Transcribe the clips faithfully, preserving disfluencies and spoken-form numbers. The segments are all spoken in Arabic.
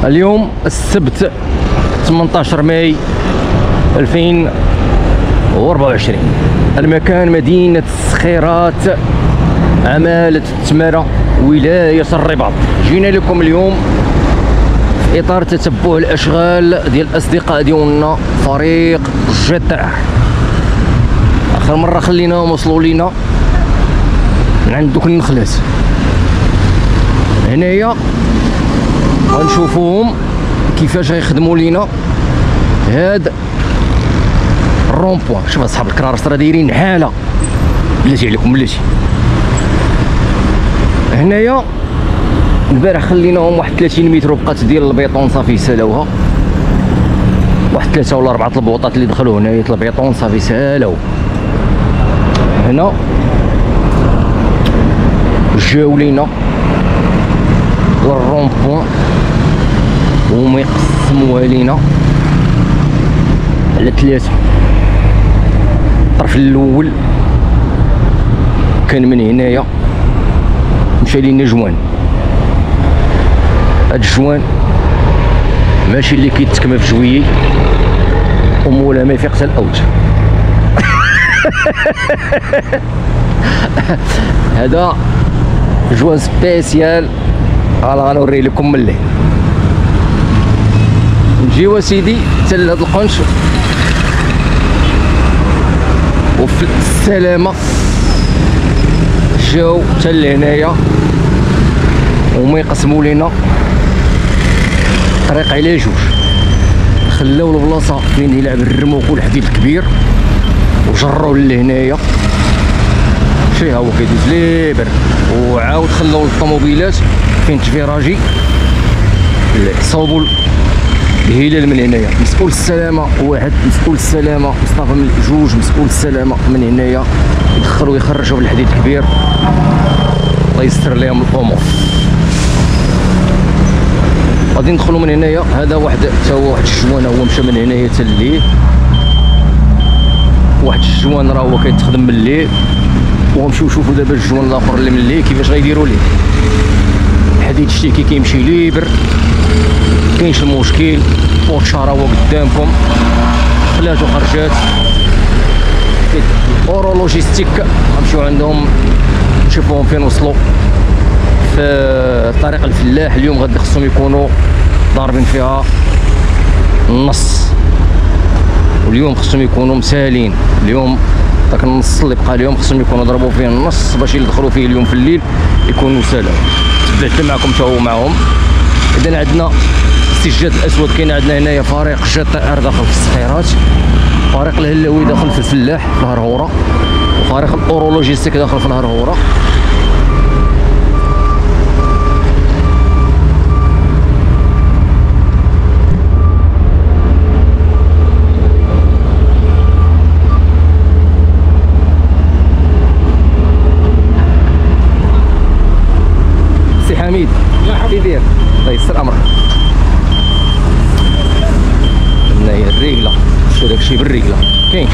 اليوم السبت ثمانية عشر ماي ألفين وأربعة وعشرين. المكان مدينة السخيرات، عمالة التمارة، ولاية الرباط. جينا لكم اليوم في إطار تتبع الأشغال ديال الأصدقاء ديالنا فريق جيتار. آخر مرة خليناهم وصلوا لينا من عند دوك النخلات. هنايا غنشوفوهم كيفاش غيخدموا لينا هاد الرون بوان. شوف اصحاب الكرارس راه دايرين حاله بلاتي عليكم بلاتي. هنايا البارح خليناهم واحد ثلاثين متر وبقات ديال البيطون صافي سالاوها، واحد ثلاثه ولا اربعه البوطات اللي دخلوا هنايا البيطون صافي سالاو. هنا جاو لينا للرون بوان وهما يقسموها لينا على ثلاثه. الطرف الاول كان من هنايا مشى لينا جوان. هاد الجوان ماشي اللي كيتكمى في جويي ومولا ما يفيق حتى الاوت. هذا جوان سبيسيال، هلا غنوري لكم من الليل. نجيو سيدي حتى لهاد القنش وفي السلامة جاو حتى لهنايا وما يقسموا لينا الطريق على جوج. خلاو البلاصه فين يلعب الرموك والحديد الكبير وجروا لهنايا شي ها هو كيدوز ليبر، وعاود خلاو الطوموبيلات فين تفيراجي صوبوا الهلال من هنايا. مسؤول السلامه واحد، مسؤول السلامه مصطفى من جوج، مسؤول السلامه من هنايا يدخلوا ويخرجوا بالحديد الكبير. الله يستر لهم الامور. غادي ندخلوا من هنايا. هذا واحد تا هو واحد الجوان، هو مشى من هنايا حتى الليل. واحد الجوان راه هو كيتخدم من الليل، ونمشيو نشوفوا دابا الجوان الاخر اللي من الليل كيفاش غيديروا ليه. الحديد شتي كيمشي ليبر، كاينش المشكل. بورتشا راه هو قدامكم، دخلات وخرجات. اورو لوجيستيك غنمشيو عندهم نشوفوهم فين وصلوا في طريق الفلاح. اليوم غادي خصهم يكونوا ضاربين فيها النص، واليوم خصهم يكونوا مسالين. اليوم داك النص اللي بقى اليوم خصهم يكونوا ضربوا فيه النص باش يدخلوا فيه اليوم في الليل يكونوا سالوا. تبعت معكم تا هو معهم. اذا عندنا السجاد الاسود، كاين عندنا هنايا فريق جيتار داخل في السخيرات، فريق الهلاوي داخل في الفلاح في الهرهوره، وفريق الاورولوجيستيك داخل في الهرهوره. سي حميد كي داير؟ الله يسر امرك. هنايا الرجله، شو داكشي بالرجله كاينش.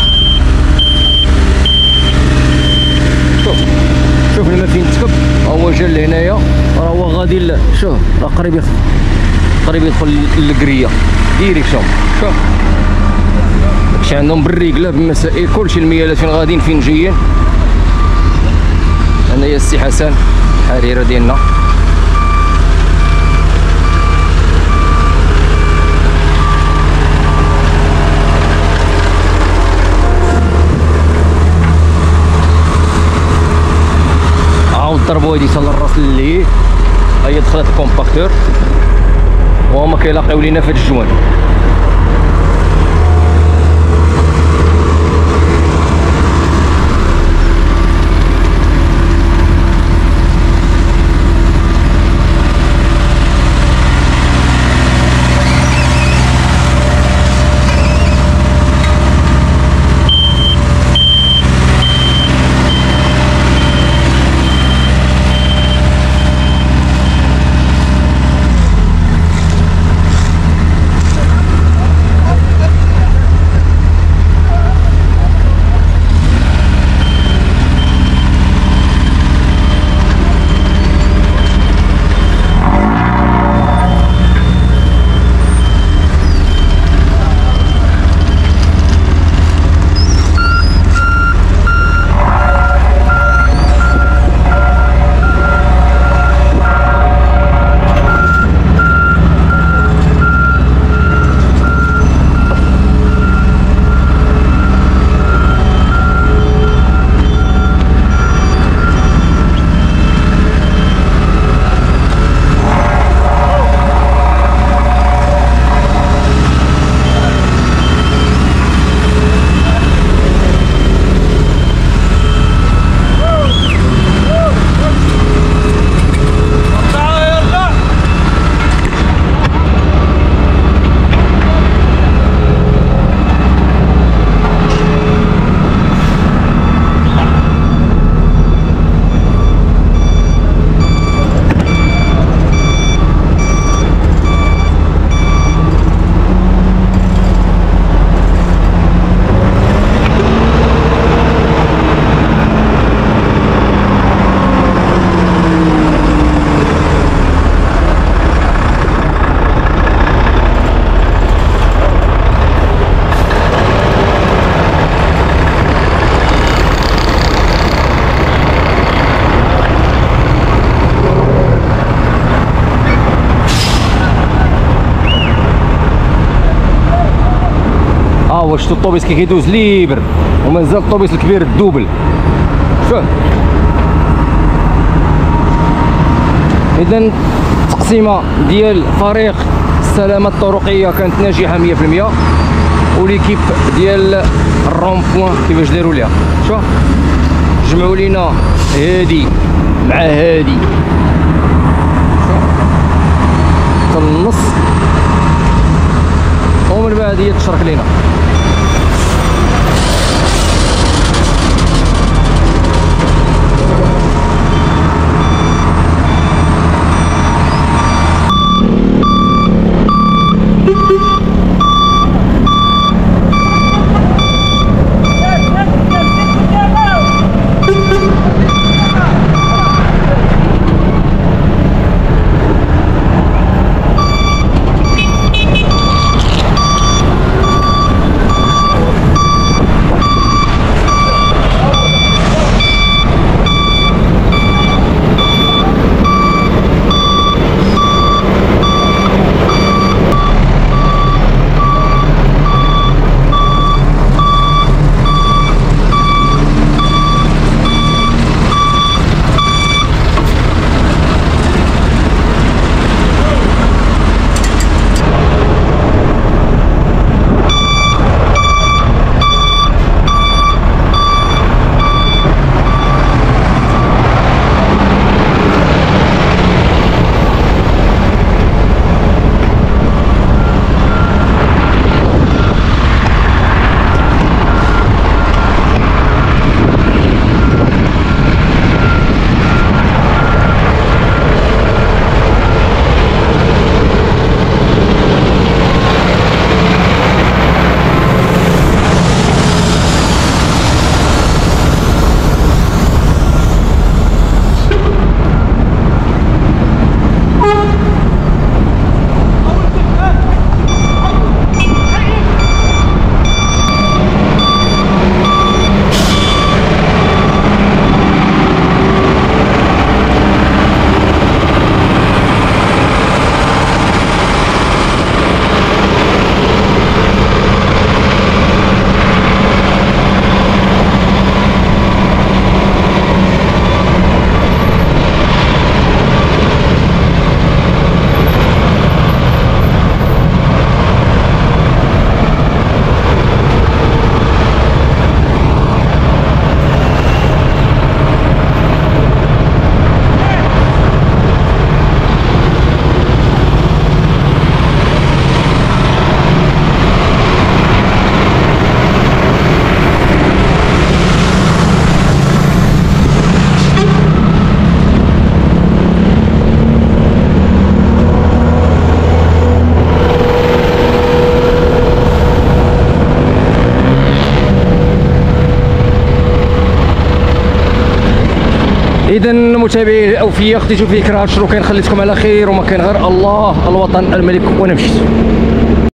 شوف شوف الماء فين تكب، هو جا لهنايا راه هو غادي. شوف راه قريب يدخل قريب يدخل للقريه ديريكسيون. شوف داكشي عندهم بالرجله بالمسائل كلشي. الميالات فين غاديين فين جايين. هنايا السي حسن الحريره ديالنا. ضربوا هادي حتى للراس اللي هي دخلت الكومباكتور وهما كيلاقيو لينا في هاد الجوان. هو شفتو الطوبيس كي كيدوز ليبر ومازال الطوبيس الكبير الدوبل. شوف اذا التقسيمه ديال فريق السلامه الطرقيه كانت ناجحه مية في المية، وليكيب ديال الرون بوين كيفاش داروا ليها. شوف جمعوا لينا هادي مع هادي حتى النص، ومن بعد هي تشرك لينا. اذا متابعي الاوفياء، خديتو فكره هاد الشروط، كان خليتكم على خير، وما كان غير الله الوطن الملك وانا مشيت.